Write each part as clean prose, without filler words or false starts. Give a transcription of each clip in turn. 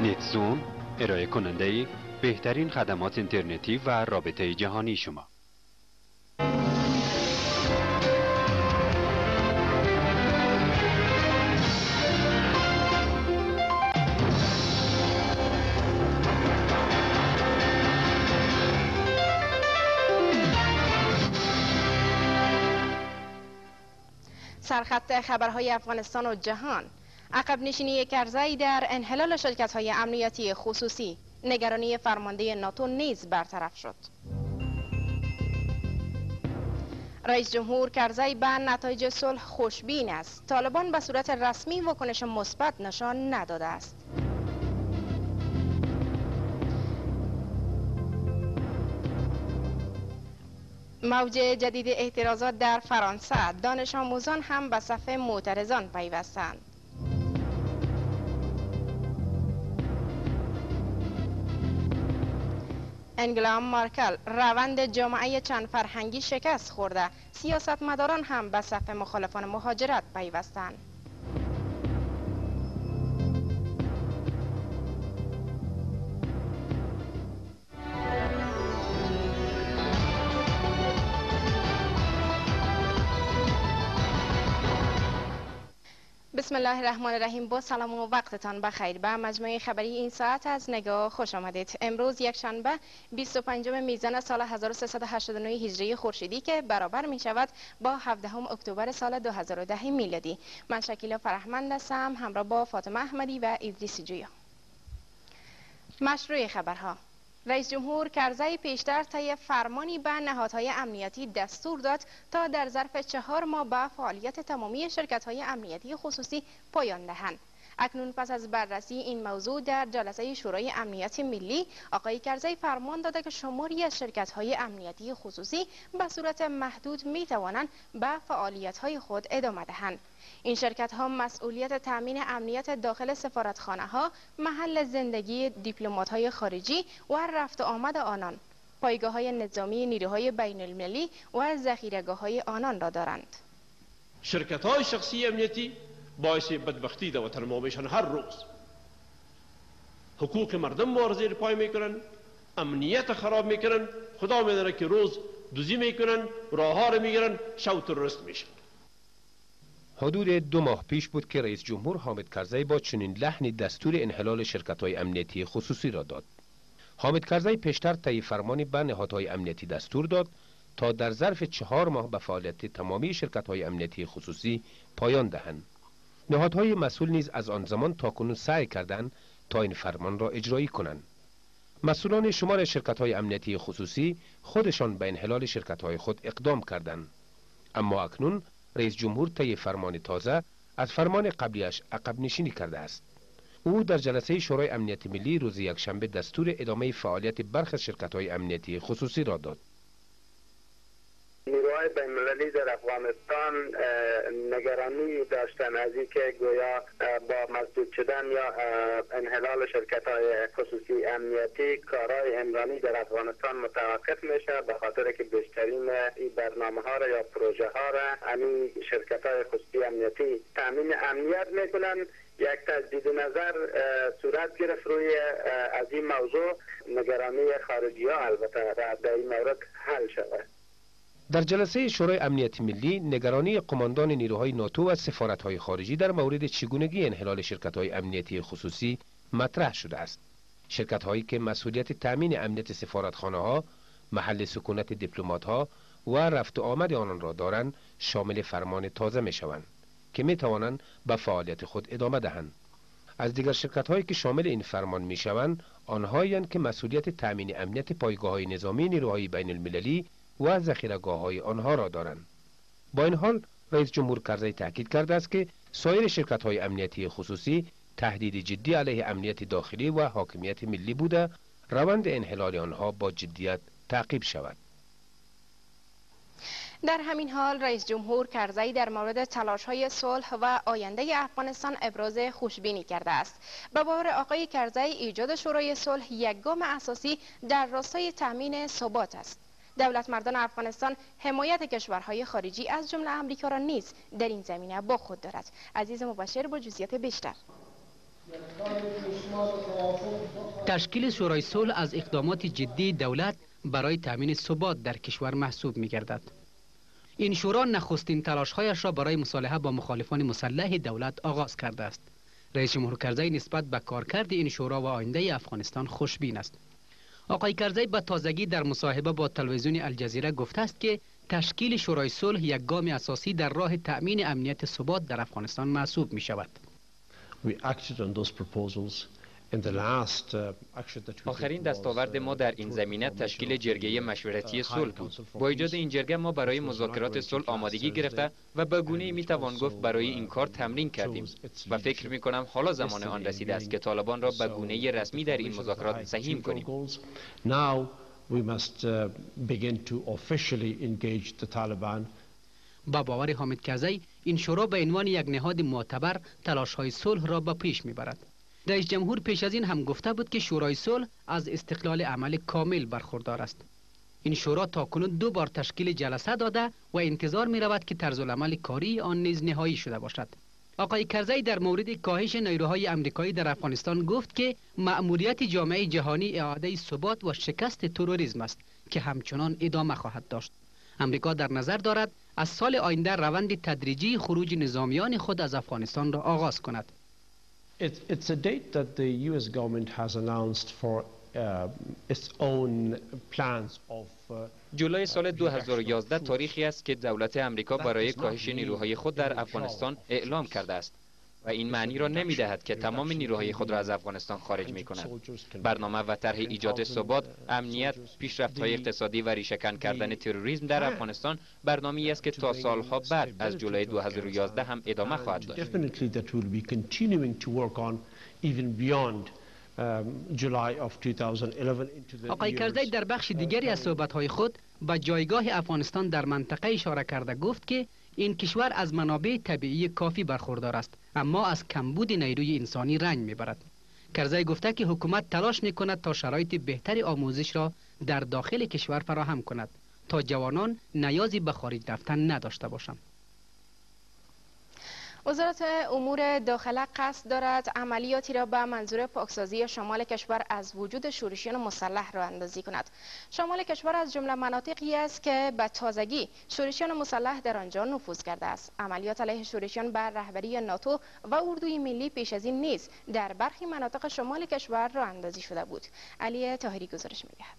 نتزون ارائه کننده بهترین خدمات اینترنتی و رابطه جهانی شما. سرخط خبرهای افغانستان و جهان. عقب نشینی کرزی در انحلال شرکت‌های امنیتی خصوصی. نگرانی فرمانده ناتو نیز برطرف شد. رئیس جمهور کرزی به نتایج صلح خوشبین است. طالبان به صورت رسمی واکنش مثبت نشان نداده است. موج جدید اعتراضات در فرانسه. دانش آموزان هم به صف معترضان پیوستند. انگلا مارکل روند جامعه چند فرهنگی شکست خورده. سیاستمداران هم به صف مخالفان مهاجرت پیوستند. بسم الله الرحمن الرحیم. با سلام و وقتتان بخیر. به مجموعه خبری این ساعت از نگاه خوش آمدید. امروز یکشنبه 25 میزان سال 1389 هجری خورشیدی که برابر می شود با 17 اکتبر سال 2010 میلادی. من شکیلا فرهمند هستم همراه با فاطمه احمدی و ادریس جویا. مشروع خبرها. رئیس جمهور کرزی پیشتر طی فرمانی به نهادهای امنیتی دستور داد تا در ظرف 4 ماه به فعالیت تمامی شرکت‌های امنیتی خصوصی پایان دهند. اکنون پس از بررسی این موضوع در جلسه شورای امنیت ملی، آقای کرزی فرمان داده که شماری از شرکت‌های امنیتی خصوصی به صورت محدود می‌توانند به فعالیت‌های خود ادامه دهند. این شرکت‌ها مسئولیت تأمین امنیت داخل سفارتخانه‌ها، محل زندگی دیپلمات‌های خارجی و رفت و آمد آنان، پایگاه‌های نظامی نیروهای بین‌المللی و ذخیره‌گاه‌های آنان را دارند. شرکت‌های شخصی امنیتی باعث بدبختی در وطن ما میشن. هر روز حقوق مردم ما زیر پای میکنن، امنیت خراب میکنن. خدا میدونه که روز دزدی میکنن، راه‌ها رو میگیرن، شب تروریست میشن. حدود 2 ماه پیش بود که رئیس جمهور حامد کرزی با چنین لحنی دستور انحلال شرکت‌های امنیتی خصوصی را داد. حامد کرزی پیشتر طی فرمانی به نهادهای امنیتی دستور داد تا در ظرف 4 ماه به فعالیت تمامی شرکت‌های امنیتی خصوصی پایان دهند. نهادهای مسئول نیز از آن زمان تاکنون سعی کردند تا این فرمان را اجرایی کنند. مسئولان شمار شرکت‌های امنیتی خصوصی خودشان به انحلال شرکت‌های خود اقدام کردند. اما اکنون رئیس جمهور طی فرمان تازه از فرمان قبلیش عقب نشینی کرده است. او در جلسه شورای امنیت ملی روز یکشنبه دستور ادامه فعالیت برخی از شرکت‌های امنیتی خصوصی را داد. نیروهای بین‌المللی در افغانستان نگرانی داشتن از اینکه گویا با مسدود شدن یا انحلال شرکت‌های خصوصی امنیتی کارهای عمرانی در افغانستان متوقف میشه، به خاطر که بیشترین این برنامه‌ها را یا پروژه‌ها را همین شرکت‌های خصوصی امنیتی تامین امنیت میکنن. یک تجدید نظر صورت گرفت روی از این موضوع. نگرانی خارجی‌ها البته در این مورد حل شود. در جلسه شورای امنیت ملی نگرانی قماندان نیروهای ناتو و سفارت‌های خارجی در مورد چگونگی انحلال شرکت‌های امنیتی خصوصی مطرح شده است. شرکت‌هایی که مسئولیت تأمین امنیت سفارتخانه‌ها، محل سکونت دیپلمات‌ها و رفت و آمد آنان را دارند شامل فرمان تازه می‌شوند که می‌توانند به فعالیت خود ادامه دهند. از دیگر شرکت‌هایی که شامل این فرمان می‌شوند آنهایند که مسئولیت تأمین امنیت پایگاه‌های نظامی نیروهای بین‌المللی و ذخیره‌گاه‌های آنها را دارند. با این حال رئیس جمهور کرزی تاکید کرده است که سایر شرکت‌های امنیتی خصوصی تهدید جدی علیه امنیت داخلی و حاکمیت ملی بوده، روند انحلال آنها با جدیت تعقیب شود. در همین حال رئیس جمهور کرزی در مورد تلاش‌های صلح و آینده افغانستان ابراز خوشبینی کرده است. به باور آقای کرزی ایجاد شورای صلح یک گام اساسی در راستای تامین ثبات است. دولت مردان افغانستان حمایت کشورهای خارجی از جمله امریکا را نیز در این زمینه با خود دارد. عزیز مباشر با جزئیات بیشتر. تشکیل شورای صلح از اقدامات جدی دولت برای تامین ثبات در کشور محسوب می‌گردد. این شورا نخستین تلاش‌هایش را برای مصالحه با مخالفان مسلح دولت آغاز کرده است. رئیس جمهور کرزی نسبت به کارکرد این شورا و آینده افغانستان خوشبین است. آقای کرزی به تازگی در مصاحبه با تلویزیون الجزیره گفته است که تشکیل شورای صلح یک گام اساسی در راه تأمین امنیت ثبات در افغانستان محسوب می شود. آخرین دستاورد ما در این زمینه تشکیل جرگه مشورتی صلح بود. با ایجاد این جرگه ما برای مذاکرات صلح آمادگی گرفته و به گونه‌ای میتوان گفت برای این کار تمرین کردیم و فکر میکنم حالا زمان آن رسیده است که طالبان را به گونه رسمی در این مذاکرات سهیم کنیم. با باور حامد کرزی این شورا به عنوان یک نهاد معتبر تلاش‌های صلح را به پیش میبرد. رئیس جمهور پیش از این هم گفته بود که شورای صلح از استقلال عمل کامل برخوردار است. این شورا تاکنون 2 بار تشکیل جلسه داده و انتظار می رود که طرزالعمل کاری آن نیز نهایی شده باشد. آقای کرزی در مورد کاهش نیروهای آمریکایی در افغانستان گفت که مأموریت جامعه جهانی اعاده ثبات و شکست تروریسم است که همچنان ادامه خواهد داشت. آمریکا در نظر دارد از سال آینده روند تدریجی خروج نظامیان خود از افغانستان را آغاز کند. It's a date that the US government has announced for its own plans of جولای سال 2011 تاریخی است که دولت امریکا برای کاهش نیروهای خود در افغانستان اعلام کرده است و این معنی را نمی دهد که تمام نیروهای خود را از افغانستان خارج می کند. برنامه و طرح ایجاد ثبات، امنیت، پیشرفت‌های اقتصادی و ریشه‌کن کردن تروریسم در افغانستان برنامه‌ای است که تا سالها بعد از جولای 2011 هم ادامه خواهد داشت. آقای کرزی در بخش دیگری از صحبت‌های خود به جایگاه افغانستان در منطقه اشاره کرده گفت که این کشور از منابع طبیعی کافی برخوردار است اما از کمبود نیروی انسانی رنج میبرد. کرزی گفته که حکومت تلاش میکند تا شرایط بهتر آموزش را در داخل کشور فراهم کند تا جوانان نیازی به خارج رفتن نداشته باشند. وزارت امور داخله قصد دارد عملیاتی را به منظور پاکسازی شمال کشور از وجود شورشیان مسلح راه اندازی کند. شمال کشور از جمله مناطقی است که به تازگی شورشیان مسلح در آنجا نفوذ کرده است. عملیات علیه شورشیان بر رهبری ناتو و اردوی ملی پیش از این نیز در برخی مناطق شمال کشور راه اندازی شده بود. علی طاهری گزارش می‌دهد.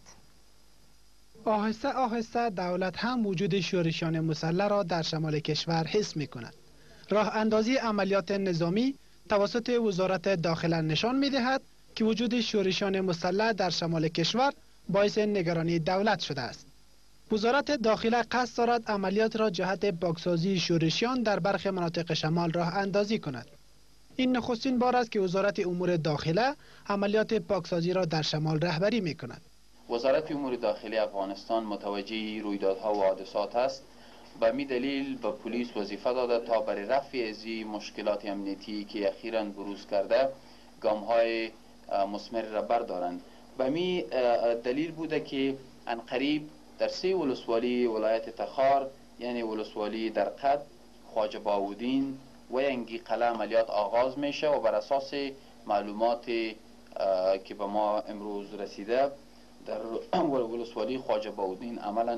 آهسته آهسته دولت هم وجود شورشیان مسلح را در شمال کشور حس می‌کند. راه اندازی عملیات نظامی توسط وزارت داخله نشان می دهد که وجود شورشیان مسلح در شمال کشور باعث نگرانی دولت شده است. وزارت داخله قصد دارد عملیات را جهت پاکسازی شورشیان در برخی مناطق شمال راه اندازی کند. این نخستین بار است که وزارت امور داخله عملیات پاکسازی را در شمال رهبری می کند. وزارت امور داخلی افغانستان متوجه رویدادها و حادثات است. به می دلیل به پلیس وظیفه داده تا برای رفع از مشکلات امنیتی که اخیراً بروز کرده گام‌های مثمر را بردارند. به می دلیل بوده که عنقریب در 3 ولسوالی ولایت تخار یعنی ولسوالی در قد، خواجه باودین و ینگی قلعه عملیات آغاز میشه و بر اساس معلومات که به ما امروز رسیده در ولسوالی خواجه باودین عملاً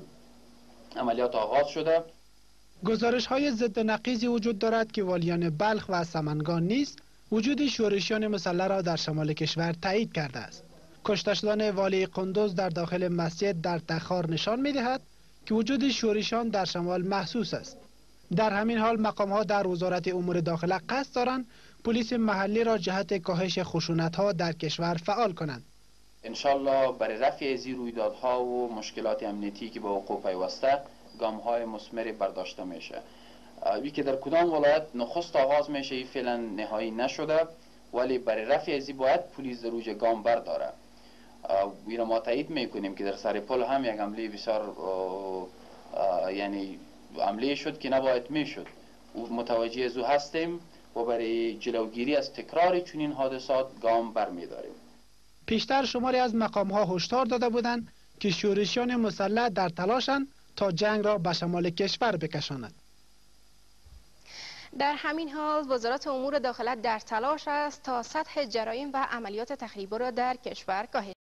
عملیات آغاز شده. گزارش های ضد نقیضی وجود دارد که والیان بلخ و سمنگان نیز وجود شورشیان مسلح را در شمال کشور تایید کرده است. کشته شدن والی قندوز در داخل مسجد در تخار نشان می دهد که وجود شورشیان در شمال محسوس است. در همین حال مقام ها در وزارت امور داخله قصد دارند پلیس محلی را جهت کاهش خشونت ها در کشور فعال کنند. انشالله برای رفع از رویدادها و مشکلات امنیتی که به وقوع پیوسته گام‌های مثمری برداشته میشه. وی که در کدام ولایت نخست آغاز میشه این فعلا نهایی نشده ولی برای رفع از باید پلیس در اوج گام برداره. وی را ما تایید میکنیم که در سر پل هم یک حمله بسیار یعنی حمله شد که نباید میشد. متوجه از او هستیم و برای جلوگیری از تکرار چنین حادثات گام برمیداریم. پیشتر شماری از مقام‌ها هشدار داده بودند که شورشیان مسلح در تلاشند تا جنگ را به شمال کشور بکشانند. در همین حال وزارت امور داخله در تلاش است تا سطح جرایم و عملیات تخریبی را در کشور کاهش